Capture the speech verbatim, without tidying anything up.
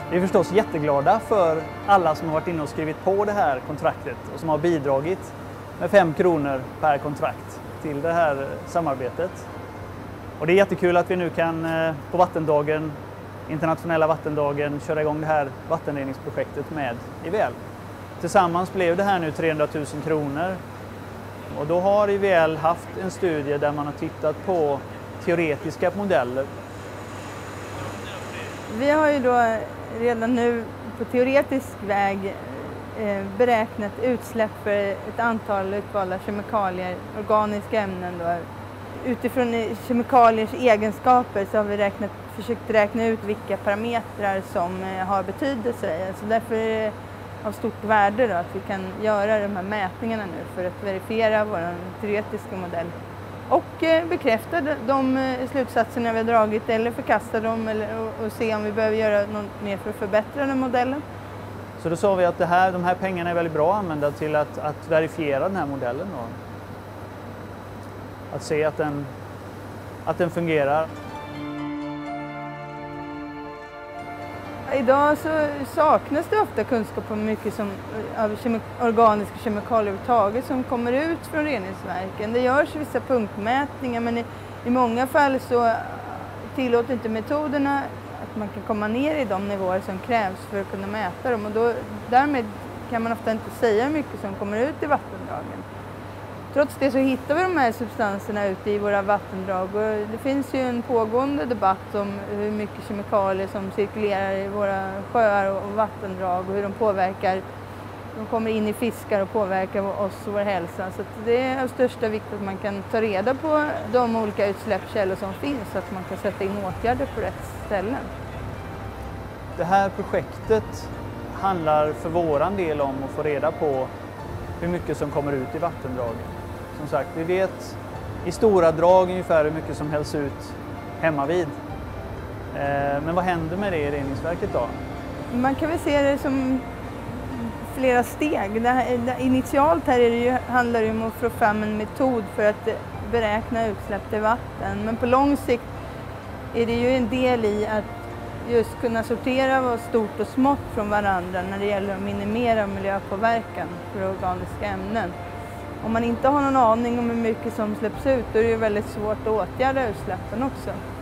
Vi är förstås jätteglada för alla som har varit inne och skrivit på det här kontraktet och som har bidragit med fem kronor per kontrakt till det här samarbetet. Och det är jättekul att vi nu kan på vattendagen, internationella vattendagen, köra igång det här vattenreningsprojektet med I V L. Tillsammans blev det här nu trehundratusen kronor. Och då har I V L haft en studie där man har tittat på teoretiska modeller. Vi har ju då redan nu på teoretisk väg beräknat utsläpp för ett antal utvalda kemikalier, organiska ämnen då. Utifrån kemikaliers egenskaper så har vi räknat, försökt räkna ut vilka parametrar som har betydelse. Så därför är det av stort värde då att vi kan göra de här mätningarna nu för att verifiera vår teoretiska modell. Och bekräfta de slutsatserna vi har dragit eller förkasta dem eller, och, och se om vi behöver göra något mer för att förbättra den modellen. Så då sa vi att det här, de här pengarna är väldigt bra att använda till att, att verifiera den här modellen. Då. Att se att den, att den fungerar. Idag så saknas det ofta kunskap om mycket som, av kemi, organiska kemikalier överhuvudtaget som kommer ut från reningsverken. Det görs vissa punktmätningar men i, i många fall så tillåter inte metoderna att man kan komma ner i de nivåer som krävs för att kunna mäta dem. Och då, därmed kan man ofta inte säga hur mycket som kommer ut i vattendragen. Trots det så hittar vi de här substanserna ute i våra vattendrag och det finns ju en pågående debatt om hur mycket kemikalier som cirkulerar i våra sjöar och vattendrag och hur de påverkar, de kommer in i fiskar och påverkar oss och vår hälsa. Så det är av största vikt att man kan ta reda på de olika utsläppskällor som finns så att man kan sätta in åtgärder på rätt ställen. Det här projektet handlar för våran del om att få reda på hur mycket som kommer ut i vattendragen. Som sagt, vi vet i stora drag ungefär hur mycket som hälls ut hemma vid. Men vad händer med det i reningsverket då? Man kan väl se det som flera steg. Det här, initialt här är det ju, handlar det om att få fram en metod för att beräkna utsläpp till vatten. Men på lång sikt är det ju en del i att just kunna sortera vad stort och smått från varandra när det gäller att minimera miljöpåverkan för organiska ämnen. Om man inte har någon aning om hur mycket som släpps ut då är det väldigt svårt att åtgärda utsläppen också.